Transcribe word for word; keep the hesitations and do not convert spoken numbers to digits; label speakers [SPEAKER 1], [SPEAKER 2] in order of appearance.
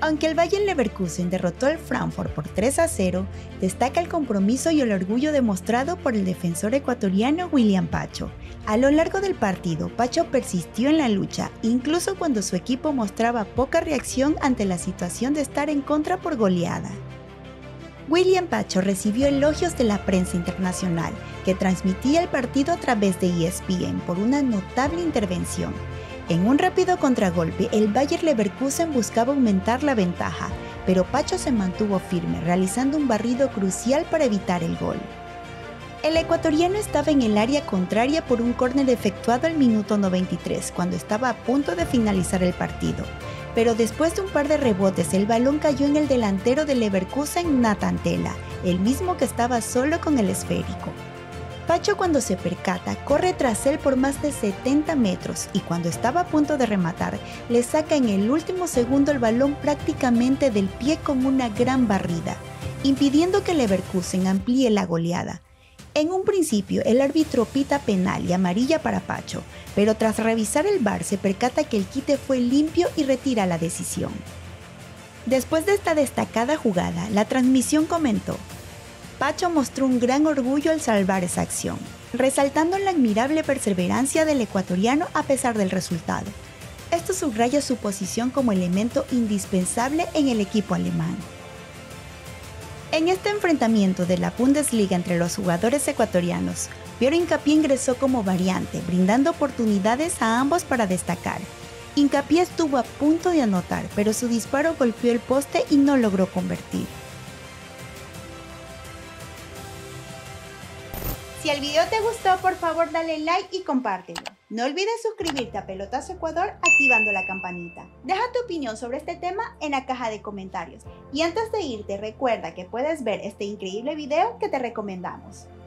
[SPEAKER 1] Aunque el Bayer Leverkusen derrotó al Frankfurt por tres a cero, destaca el compromiso y el orgullo demostrado por el defensor ecuatoriano William Pacho. A lo largo del partido, Pacho persistió en la lucha, incluso cuando su equipo mostraba poca reacción ante la situación de estar en contra por goleada. William Pacho recibió elogios de la prensa internacional, que transmitía el partido a través de E S P N por una notable intervención. En un rápido contragolpe, el Bayer Leverkusen buscaba aumentar la ventaja, pero Pacho se mantuvo firme, realizando un barrido crucial para evitar el gol. El ecuatoriano estaba en el área contraria por un córner efectuado al minuto noventa y tres, cuando estaba a punto de finalizar el partido. Pero después de un par de rebotes, el balón cayó en el delantero del Leverkusen, Nathan Tella, el mismo que estaba solo con el esférico. Pacho, cuando se percata, corre tras él por más de setenta metros y cuando estaba a punto de rematar, le saca en el último segundo el balón prácticamente del pie con una gran barrida, impidiendo que Leverkusen amplíe la goleada. En un principio, el árbitro pita penal y amarilla para Pacho, pero tras revisar el V A R se percata que el quite fue limpio y retira la decisión. Después de esta destacada jugada, la transmisión comentó: Pacho mostró un gran orgullo al salvar esa acción, resaltando la admirable perseverancia del ecuatoriano a pesar del resultado. Esto subraya su posición como elemento indispensable en el equipo alemán. En este enfrentamiento de la Bundesliga entre los jugadores ecuatorianos, Piero Hincapié ingresó como variante, brindando oportunidades a ambos para destacar. Hincapié estuvo a punto de anotar, pero su disparo golpeó el poste y no logró convertir. Si el video te gustó, por favor dale like y compártelo. No olvides suscribirte a Pelotazo Ecuador activando la campanita. Deja tu opinión sobre este tema en la caja de comentarios. Y antes de irte, recuerda que puedes ver este increíble video que te recomendamos.